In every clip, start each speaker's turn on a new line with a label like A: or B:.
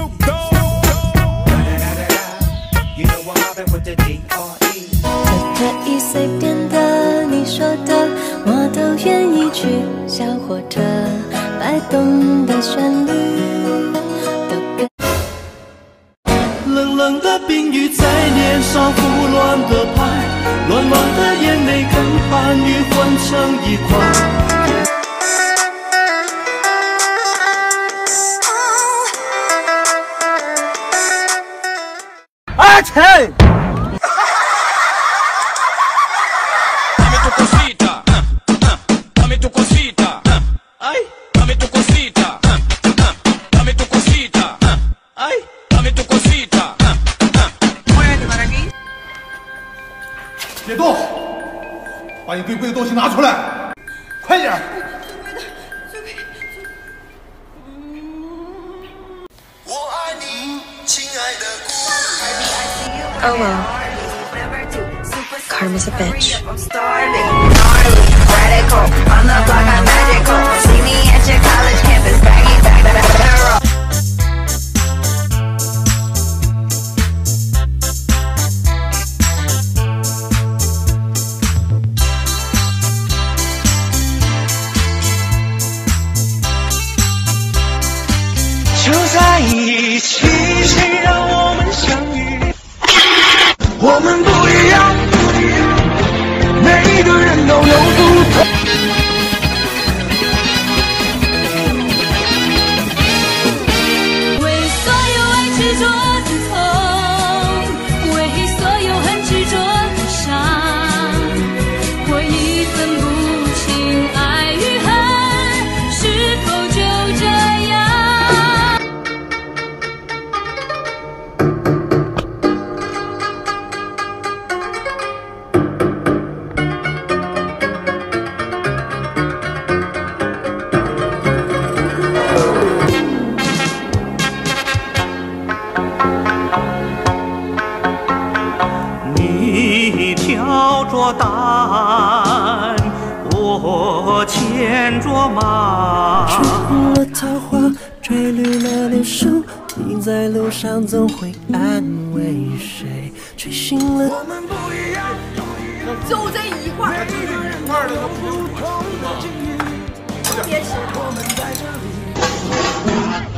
A: 可以随便的，你说的我都愿意去。小火车摆动的旋律，
B: 冷冷的冰雨在脸上胡乱的拍，乱乱的眼泪跟寒雨混成一块。
C: 阿晨。
D: 别动！把你最贵的东西拿出来，快点！最贵的。我爱你，亲爱的姑。
E: Oh well. Karma's a bitch. On the block, I'm magical. See me at your college campus, baggy back.
B: 就在一起，谁让我们相遇？我们不一样，每个人都有不同。
A: 为所有爱执着的痛，为所有恨执着的伤，我已分不清爱与恨是否就这样。
B: 你挑着担，我牵着马。
F: 吹红了桃花，吹绿了柳树，你在路上总会安慰谁？吹醒了。我们不一样，
G: 就这一块儿，别吃。
F: 我们在这里。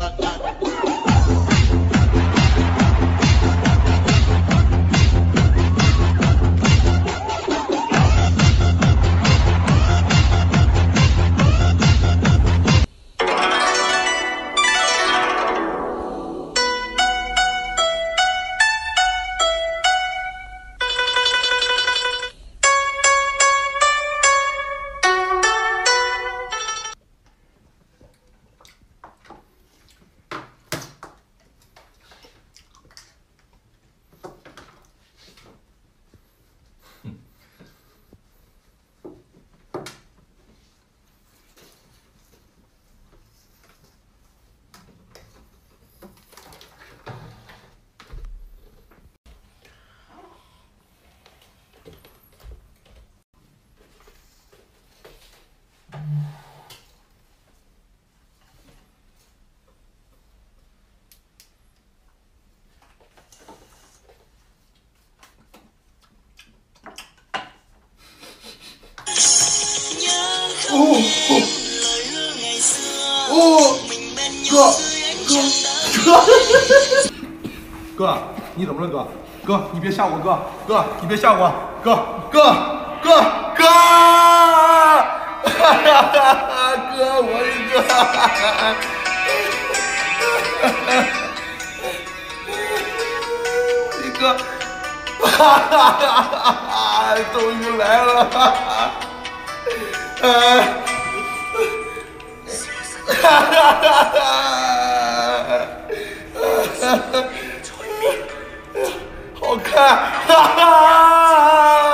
D: 哥，你怎么了，哥？哥，你别吓我，哥！哥，你别吓我，哥！哥，哈哈哈！哥，我的哥！我的哥！哈哈哈！终于来了！哈哈哈！好看！哈哈！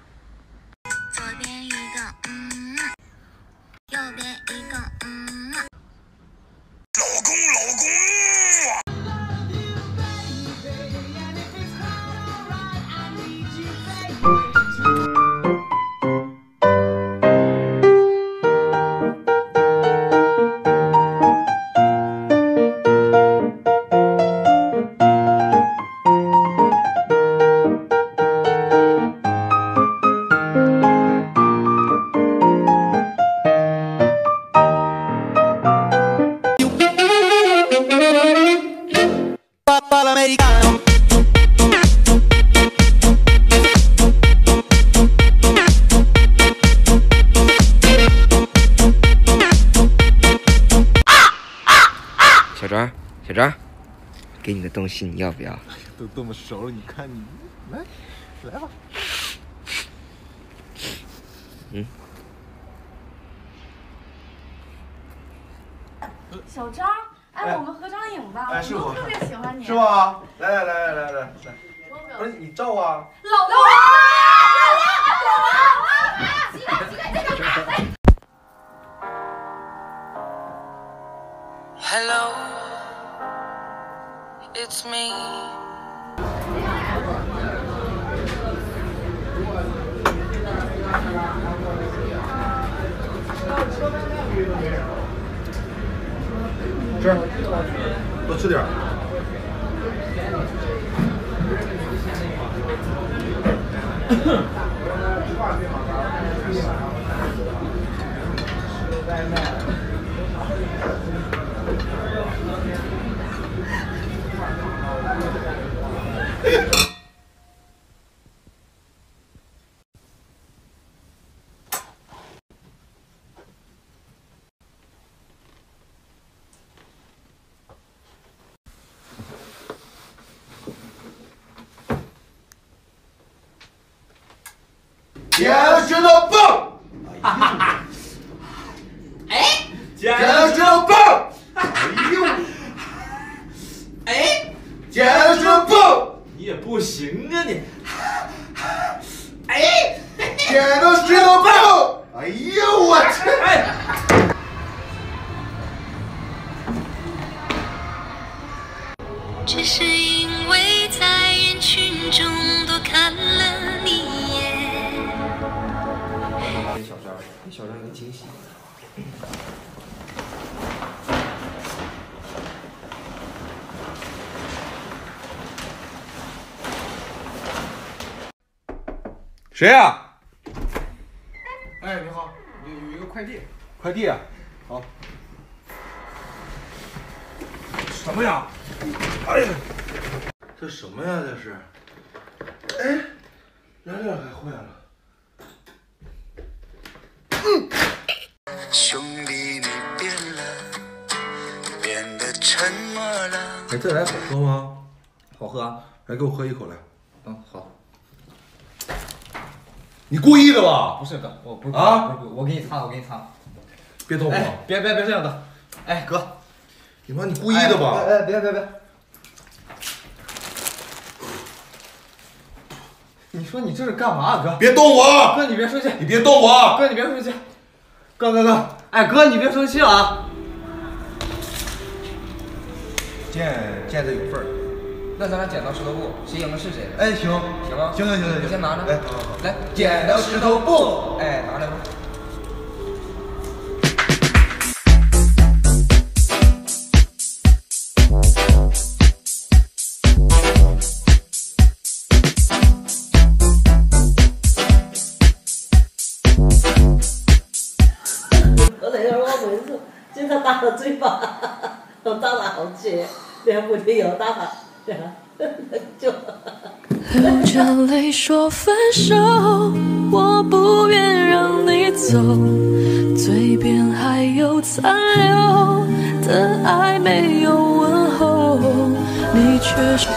E: 左边一个右边一个
C: 张，小张，给你的东西你要不要？
D: 都这么熟了，你看你，来吧。
C: 嗯。
G: 小张，哎，我们合张影吧，
D: 哎，
G: 我特别喜欢你，
D: 是吧？来，不是你照啊。
G: 老公。
E: Hello, it's me.
D: 吃，多吃点。剪石头布，哈哈！哎，剪石头布，哎呦！哎，剪石头布，你也不行啊你！哎，剪石头布，哎呦我去！哎。
A: 只是因为在人群中多看了你一眼。
C: 给小张一个惊喜。
D: 谁呀？
C: 哎，你好，有一个快递。
D: 快递啊，好。什么呀？哎呀，这什么呀？这是？哎，燃料还坏了。
H: 兄弟，你变了，变得沉默了。
D: 哎，这奶好喝吗？
C: 好喝啊！
D: 来，给我喝一口来。
C: 嗯，好。
D: 你故意的吧？
C: 不是哥，我不是
D: 啊！
C: 不是，我给你擦，我给你擦。
D: 别动我！
C: 哎，别这样的！哎，哥，
D: 你妈你故意的吧？
C: 哎，别！你说你这是干嘛，哥？
D: 别动我！
C: 哥，你别生气！
D: 你别动我！
C: 哥，你别生气！哥，哎，哥，你别生气了啊！
D: 见着有份儿。
C: 那咱俩剪刀石头布，谁赢了是谁的？
D: 哎，行，
C: 行吗？
D: 行，
C: 你先拿着。
D: 哎，好，
C: 来，剪刀石头布，哎，拿来吧。
I: 我那天我妹子经常打到嘴巴，我打了好几，连不停又打他，这样就。
A: 流着泪说分手，我不愿让你走，嘴边还有残留的爱没有问候，你却说。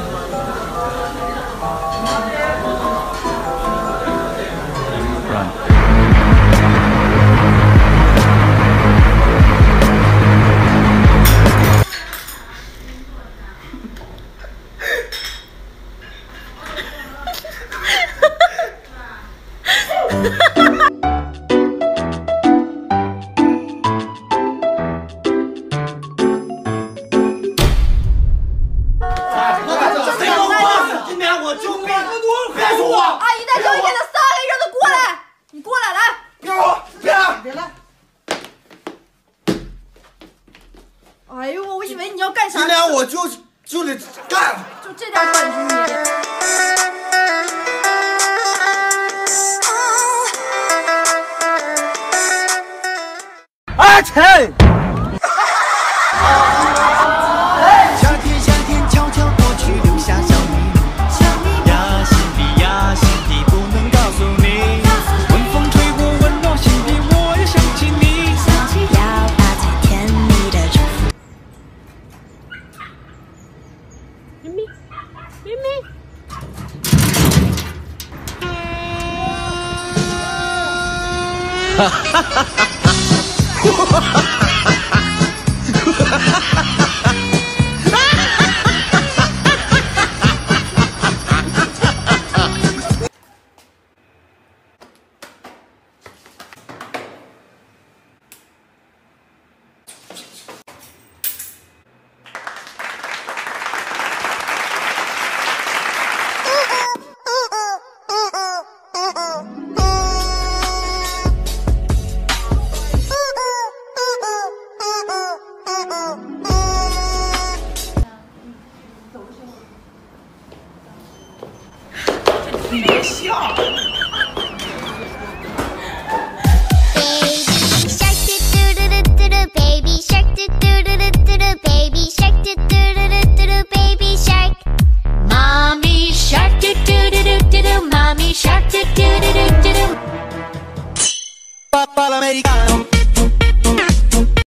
G: 哎呦，我以为你要干啥？
D: 今天我就得干，
G: 就这点本事你。
D: 阿晨。
B: 夏天悄悄过去，留下小秘密。呀，心底不能告诉你。温风吹过，温暖心底，我又想起你。
A: 要把最甜蜜的祝福。
G: 你别笑。
J: Baby shark do do do do do do baby shark do do do do do do baby shark mommy shark do do do do do do mommy shark do do do do do do
F: Papà l'americano